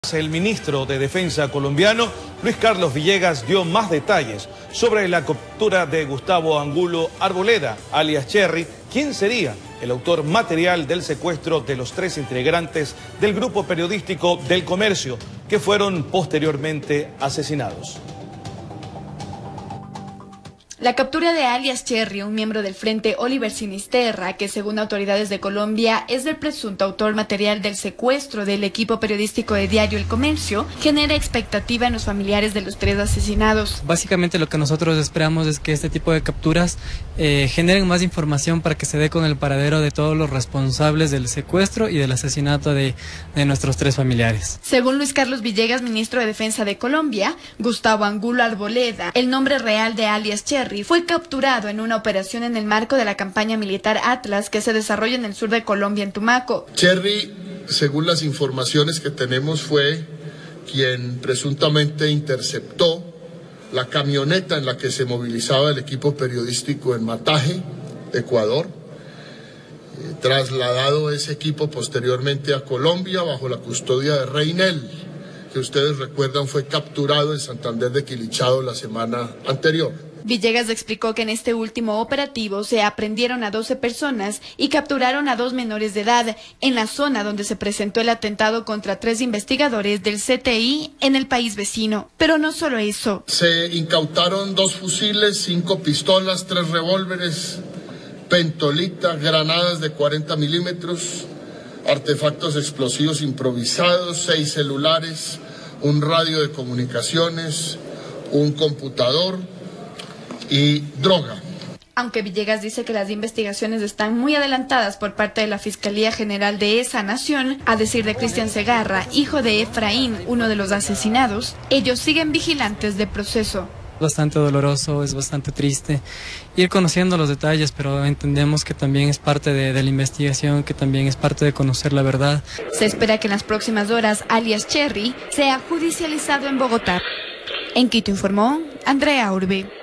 El ministro de Defensa colombiano, Luis Carlos Villegas, dio más detalles sobre la captura de Gustavo Angulo Arboleda, alias Cherry, quien sería el autor material del secuestro de los 3 integrantes del grupo periodístico del Comercio, que fueron posteriormente asesinados. La captura de alias Cherry, un miembro del Frente Oliver Sinisterra, que según autoridades de Colombia es el presunto autor material del secuestro del equipo periodístico de diario El Comercio, genera expectativa en los familiares de los 3 asesinados. Básicamente lo que nosotros esperamos es que este tipo de capturas generen más información para que se dé con el paradero de todos los responsables del secuestro y del asesinato de nuestros 3 familiares. Según Luis Carlos Villegas, ministro de Defensa de Colombia, Gustavo Angulo Arboleda, el nombre real de alias Cherry, fue capturado en una operación en el marco de la campaña militar Atlas que se desarrolla en el sur de Colombia, en Tumaco. Cherry, según las informaciones que tenemos, fue quien presuntamente interceptó la camioneta en la que se movilizaba el equipo periodístico en Mataje, Ecuador. Trasladado ese equipo posteriormente a Colombia bajo la custodia de Reinel, que ustedes recuerdan fue capturado en Santander de Quilichao la semana anterior. Villegas explicó que en este último operativo se aprendieron a 12 personas y capturaron a 2 menores de edad en la zona donde se presentó el atentado contra 3 investigadores del CTI en el país vecino. Pero no solo eso. Se incautaron 2 fusiles, 5 pistolas, 3 revólveres, pentolita, granadas de 40 milímetros, artefactos explosivos improvisados, 6 celulares, un radio de comunicaciones, un computador y droga. Aunque Villegas dice que las investigaciones están muy adelantadas por parte de la Fiscalía General de esa nación, a decir de Cristian Segarra, hijo de Efraín, uno de los asesinados, ellos siguen vigilantes de proceso. Bastante doloroso, es bastante triste ir conociendo los detalles, pero entendemos que también es parte de la investigación, que también es parte de conocer la verdad. Se espera que en las próximas horas alias Cherry sea judicializado en Bogotá. En Quito informó Andrea Urbe.